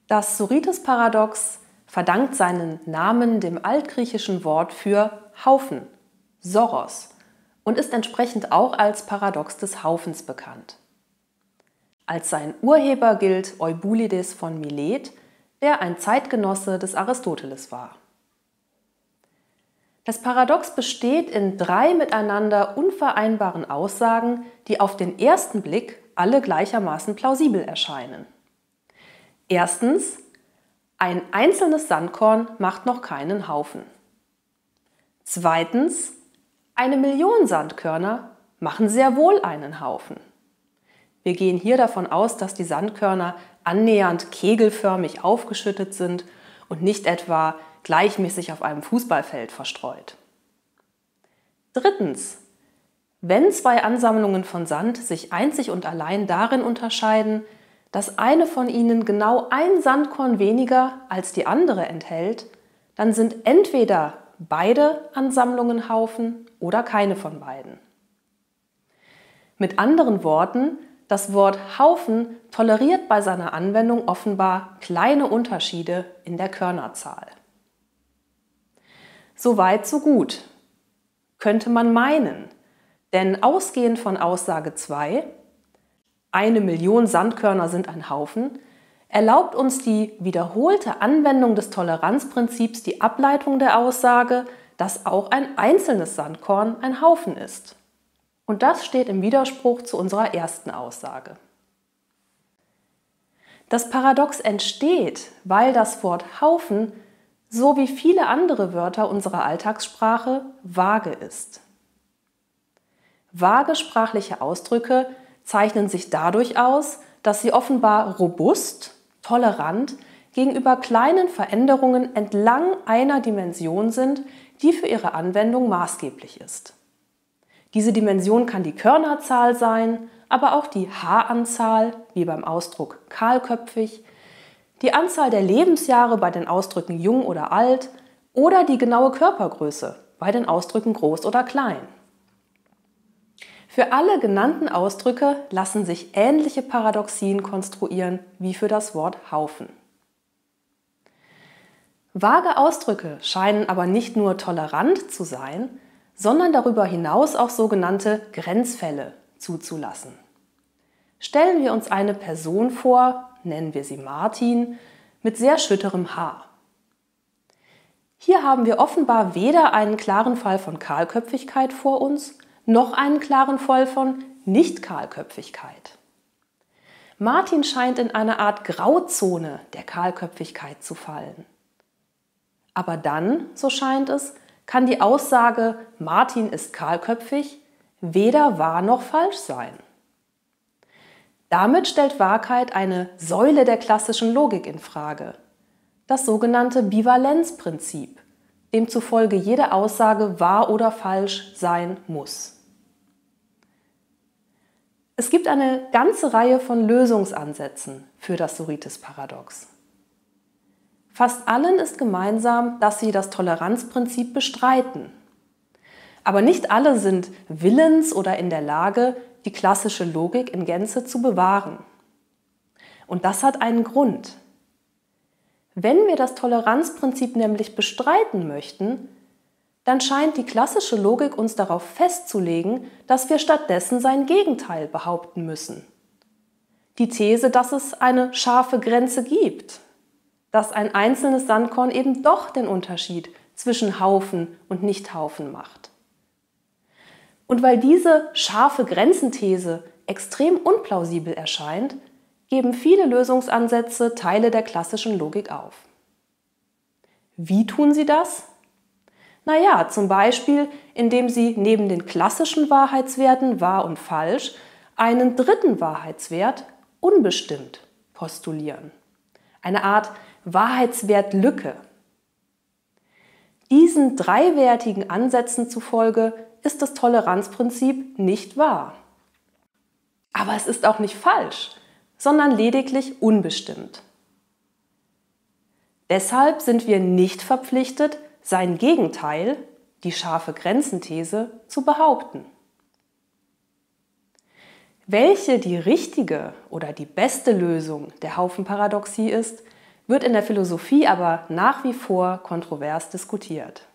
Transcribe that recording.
Das Sorites-Paradox verdankt seinen Namen dem altgriechischen Wort für Haufen, Soros, und ist entsprechend auch als Paradox des Haufens bekannt. Als sein Urheber gilt Eubulides von Milet, der ein Zeitgenosse des Aristoteles war. Das Paradox besteht in 3 miteinander unvereinbaren Aussagen, die auf den ersten Blick alle gleichermaßen plausibel erscheinen. Erstens: Ein einzelnes Sandkorn macht noch keinen Haufen. Zweitens: 1.000.000 Sandkörner machen sehr wohl einen Haufen. Wir gehen hier davon aus, dass die Sandkörner annähernd kegelförmig aufgeschüttet sind und nicht etwa gleichmäßig auf einem Fußballfeld verstreut. Drittens: Wenn 2 Ansammlungen von Sand sich einzig und allein darin unterscheiden, dass eine von ihnen genau ein Sandkorn weniger als die andere enthält, dann sind entweder beide Ansammlungen Haufen oder keine von beiden. Mit anderen Worten, das Wort Haufen toleriert bei seiner Anwendung offenbar kleine Unterschiede in der Körnerzahl. Soweit, so gut. Könnte man meinen, denn ausgehend von Aussage 2, 1.000.000 Sandkörner sind ein Haufen, erlaubt uns die wiederholte Anwendung des Toleranzprinzips die Ableitung der Aussage, dass auch ein einzelnes Sandkorn ein Haufen ist. Und das steht im Widerspruch zu unserer ersten Aussage. Das Paradox entsteht, weil das Wort Haufen, so wie viele andere Wörter unserer Alltagssprache, vage ist. Vage sprachliche Ausdrücke zeichnen sich dadurch aus, dass sie offenbar robust, tolerant gegenüber kleinen Veränderungen entlang einer Dimension sind, die für ihre Anwendung maßgeblich ist. Diese Dimension kann die Körnerzahl sein, aber auch die Haaranzahl, wie beim Ausdruck kahlköpfig, die Anzahl der Lebensjahre bei den Ausdrücken jung oder alt oder die genaue Körpergröße bei den Ausdrücken groß oder klein. Für alle genannten Ausdrücke lassen sich ähnliche Paradoxien konstruieren wie für das Wort Haufen. Vage Ausdrücke scheinen aber nicht nur tolerant zu sein, sondern darüber hinaus auch sogenannte Grenzfälle zuzulassen. Stellen wir uns eine Person vor, nennen wir sie Martin, mit sehr schütterem Haar. Hier haben wir offenbar weder einen klaren Fall von Kahlköpfigkeit vor uns, noch einen klaren Fall von Nicht-Kahlköpfigkeit. Martin scheint in eine Art Grauzone der Kahlköpfigkeit zu fallen. Aber dann, so scheint es, kann die Aussage, Martin ist kahlköpfig, weder wahr noch falsch sein. Damit stellt Wahrheit eine Säule der klassischen Logik in Frage, das sogenannte Bivalenzprinzip, demzufolge jede Aussage wahr oder falsch sein muss. Es gibt eine ganze Reihe von Lösungsansätzen für das Sorites-Paradox. Fast allen ist gemeinsam, dass sie das Toleranzprinzip bestreiten. Aber nicht alle sind willens oder in der Lage, die klassische Logik in Gänze zu bewahren. Und das hat einen Grund. Wenn wir das Toleranzprinzip nämlich bestreiten möchten, dann scheint die klassische Logik uns darauf festzulegen, dass wir stattdessen sein Gegenteil behaupten müssen. Die These, dass es eine scharfe Grenze gibt, dass ein einzelnes Sandkorn eben doch den Unterschied zwischen Haufen und Nichthaufen macht. Und weil diese scharfe Grenzenthese extrem unplausibel erscheint, geben viele Lösungsansätze Teile der klassischen Logik auf. Wie tun sie das? Naja, zum Beispiel, indem sie neben den klassischen Wahrheitswerten wahr und falsch einen dritten Wahrheitswert, unbestimmt, postulieren. Eine Art Wahrheitswertlücke. Diesen dreiwertigen Ansätzen zufolge ist das Toleranzprinzip nicht wahr. Aber es ist auch nicht falsch, sondern lediglich unbestimmt. Deshalb sind wir nicht verpflichtet, sein Gegenteil, die scharfe Grenzenthese, zu behaupten. Welche die richtige oder die beste Lösung der Haufenparadoxie ist, wird in der Philosophie aber nach wie vor kontrovers diskutiert.